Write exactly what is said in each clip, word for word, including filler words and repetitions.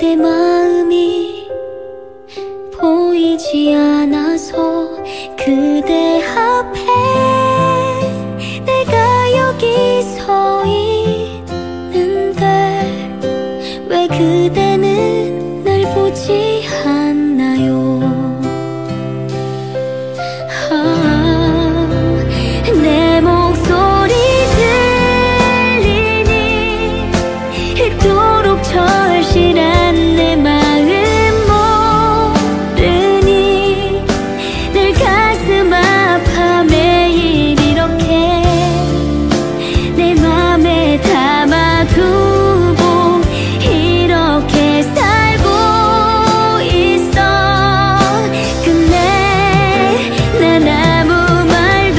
내 마음이 보이지 않아서 그대 앞에 내가 여기 서 있는데 왜 그대는 날 보지 않나요? 아, 내 목소리 들리니 이토록 절실한 내 마음 모르니 늘 가슴 아파 매일 이렇게 내 맘에 담아두고 이렇게 살고 있어. 근데 난 아무 말도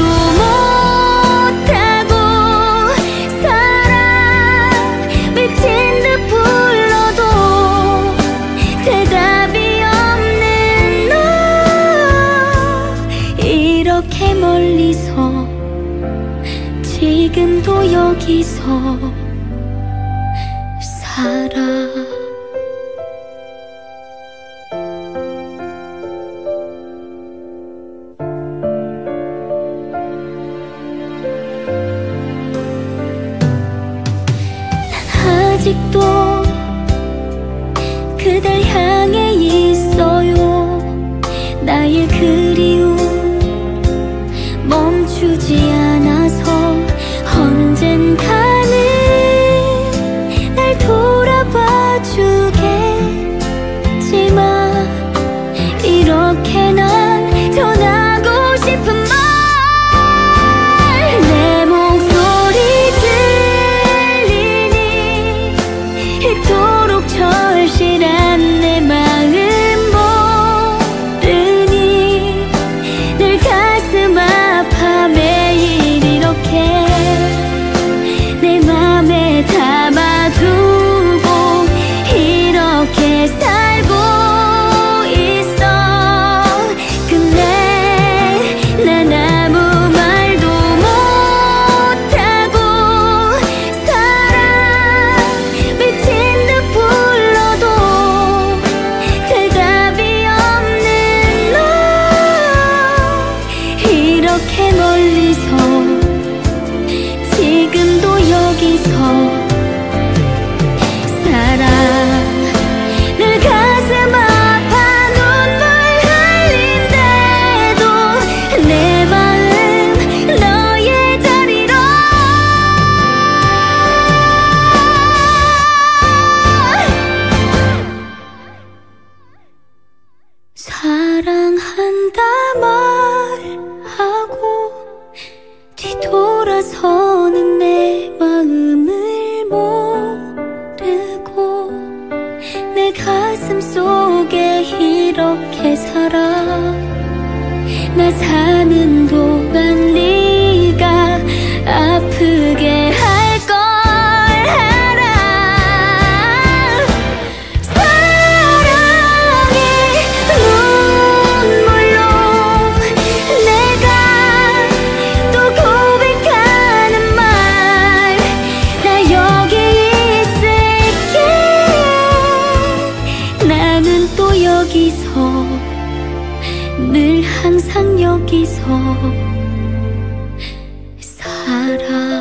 못하고 살아. 미친 듯 불러도 대답이 없는 너, 이렇게 멀리서 지금도 여기서 살아. 아직도 그댈 향해 있어요. 나의 그리움 멈추지 않아서 언젠가는 날 돌아봐 주겠지만 이렇게 난 전하고 싶은 말, 내 목소리 들리니 이토록 절실한 내 마음 모르니 늘 가슴 아파 매일 이렇게 내 맘에 담아두고 이렇게 살고 있어. 근데 난 아무 말도 못하고 살아. 미친 듯 불러도 대답이 없는 너, 이렇게 멀리서 지금도 여기서 살아. 늘 가슴 아파 눈물 흘린대도 내 마음 너의 자리로 사랑한다 말하고 뒤돌아서는 내 마음을 모르고 내 가슴 속에 이렇게 살아. 나 사는 동안 네가 아프게 할 걸 알아. 사랑의 눈물로 내가 또 고백하는 말, 나 여기 있을게. 나는 또 여기서 늘 항상 여기서 살아.